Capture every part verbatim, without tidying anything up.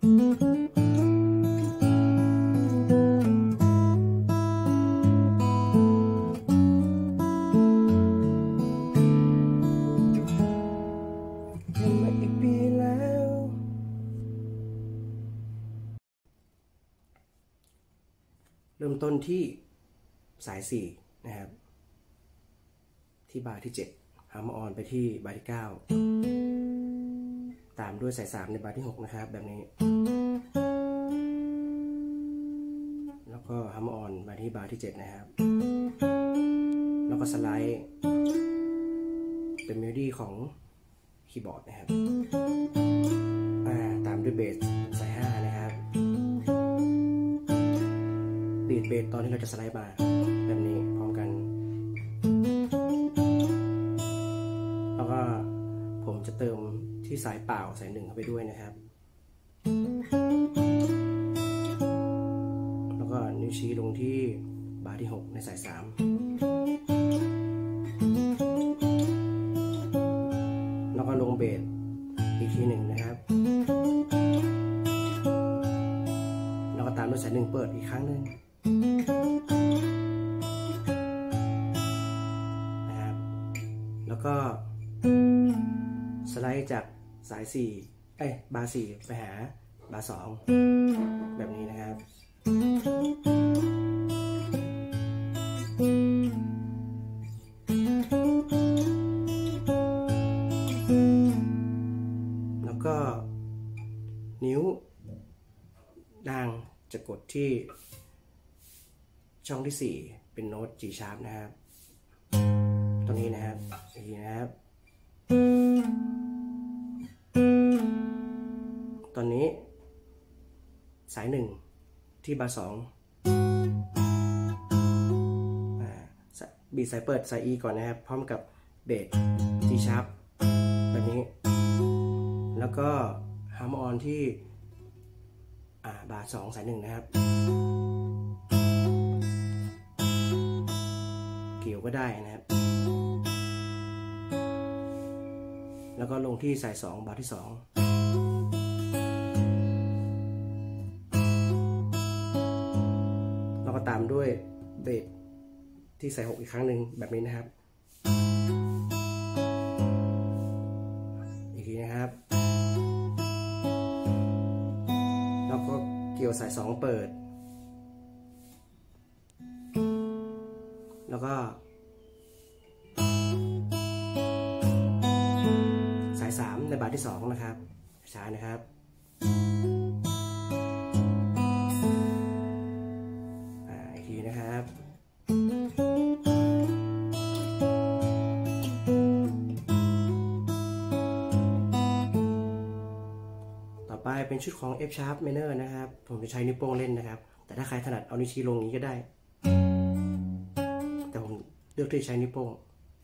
เริ่มต้นที่สายสี่นะครับที่บาร์ที่เจ็ดฮัมออนไปที่บาร์ที่เก้าตามด้วยสายสามในบาร์ที่หกนะครับแบบนี้แล้วก็ฮัมออนมาที่บาร์ที่เจ็ดนะครับแล้วก็สไลด์เป็นเมโลดี้ของคีย์บอร์ดนะครับตามด้วยเบสสายห้านะครับดีดเบสตอนที่เราจะสไลด์มาแบบนี้พร้อมกันแล้วก็ผมจะเติมที่สายเปล่าสายหนึ่งเข้าไปด้วยนะครับแล้วก็นิ้วชี้ลงที่บาร์ที่หกในสายสามแล้วก็ลงเบสอีกทีหนึ่งนะครับแล้วก็ตามด้วยสายหนึ่งเปิดอีกครั้งหนึ่งนะครับแล้วก็สไลด์จากสายสี่เอ้ยบาร์สี่ไปหาบาร์สองแบบนี้นะครับแล้วก็นิ้วนางจะกดที่ช่องที่สี่เป็นโน้ต G sharp นะครับตรงนี้นะครับอีกทีนะครับตอนนี้สายหนึ่งที่บาร์สองบีสายเปิดสาย E ก่อนนะครับพร้อมกับเบส G sharp แบบนี้แล้วก็ฮัมออนที่บาร์สองสายหนึ่งนะครับเกี่ยวก็ได้นะครับแล้วก็ลงที่สายสองบาร์ที่สองแล้วก็ตามด้วยเบสที่สายหกอีกครั้งหนึ่งแบบนี้นะครับอีกทีนะครับแล้วก็เกี่ยวสายสองเปิดแล้วก็สายสามในบาร์ที่สองนะครับช้านะครับอ่าอีกทีนะครับต่อไปเป็นชุดของ F sharp minor นะครับผมจะใช้นิ้วโป้งเล่นนะครับแต่ถ้าใครถนัดเอานิ้วชี้ลงนี้ก็ได้แต่ผมเลือกที่ใช้นิ้วโป้ง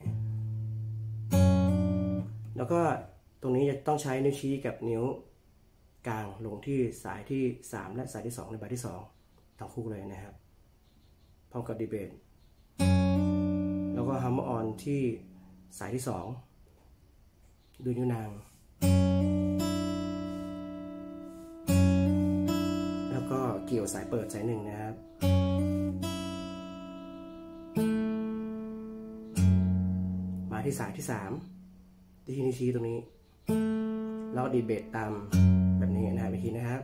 แล้วก็ตรงนี้จะต้องใช้นิ้วชี้กับนิ้วกลางลงที่สายที่สามและสายที่สองในบาร์ที่สองทั้งคู่เลยนะครับพร้อมกับดีเบตแล้วก็ฮัมเมอร์ออนที่สายที่สองดูนิ้วนางแล้วก็เกี่ยวสายเปิดสายหนึ่งนะครับมาที่สายที่สามที่นิ้วชี้ตรงนี้แล้วดีเบตตามแบบนี้นะครับอีกทีนะครับ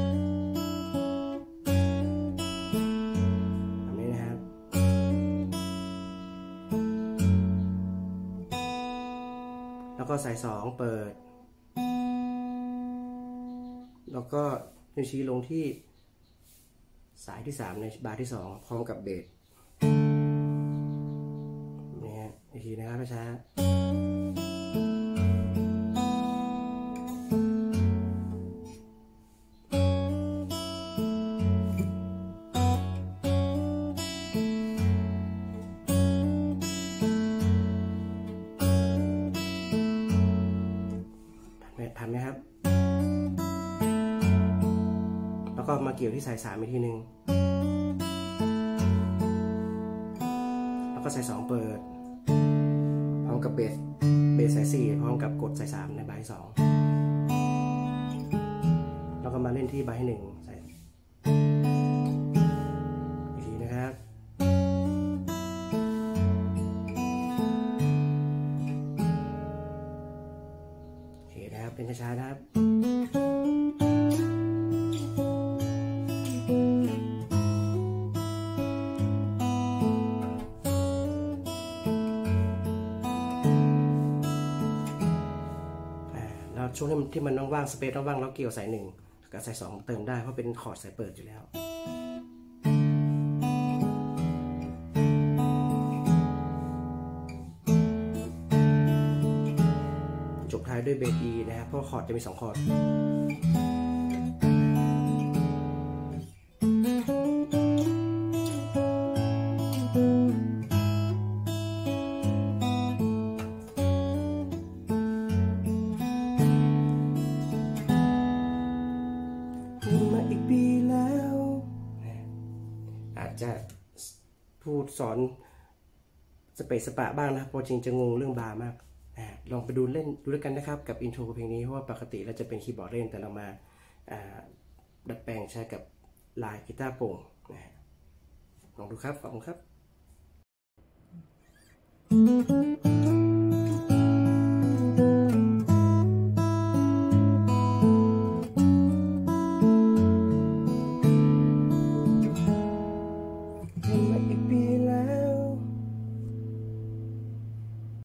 แบบนี้นะครับแล้วก็สายสองเปิดแล้วก็นิ้วชี้ลงที่สายที่สามในบาร์ที่สองพร้อมกับเบสนี่ฮะอีกทีนะครับช้าทันไหมครับแล้วก็มาเกี่ยวที่สายสามอีกทีหนึ่งแล้วก็สายสองเปิดพร้อมกับเบสเบสสายสี่พร้อมกับกดสายสามในบาร์ที่สองแล้วก็มาเล่นที่ใบหนึ่งใส่อีกทีนะครับโอเคนะครับเป็นช้าๆนะครับช่วงที่มันว่างๆสเปซว่างๆแล้วเกี่ยวสายหนึ่งกับสายสองเติมได้เพราะเป็นคอร์ดสายเปิดอยู่แล้วจบท้ายด้วยเบส E นะครับเพราะคอร์ดจะมีสองคอร์ดอาจจะพูดสอนสเปซสปะบ้างนะเพราะจริงจะงงเรื่องบาร์มากลองไปดูเล่นดูด้วยกันนะครับกับอินโทรเพลงนี้เพราะว่าปกติเราจะเป็นคีย์บอร์ดเล่นแต่เรามาดัดแปลงใช้กับลายกีตาร์โปร่งลองดูครับขอบคุณครับ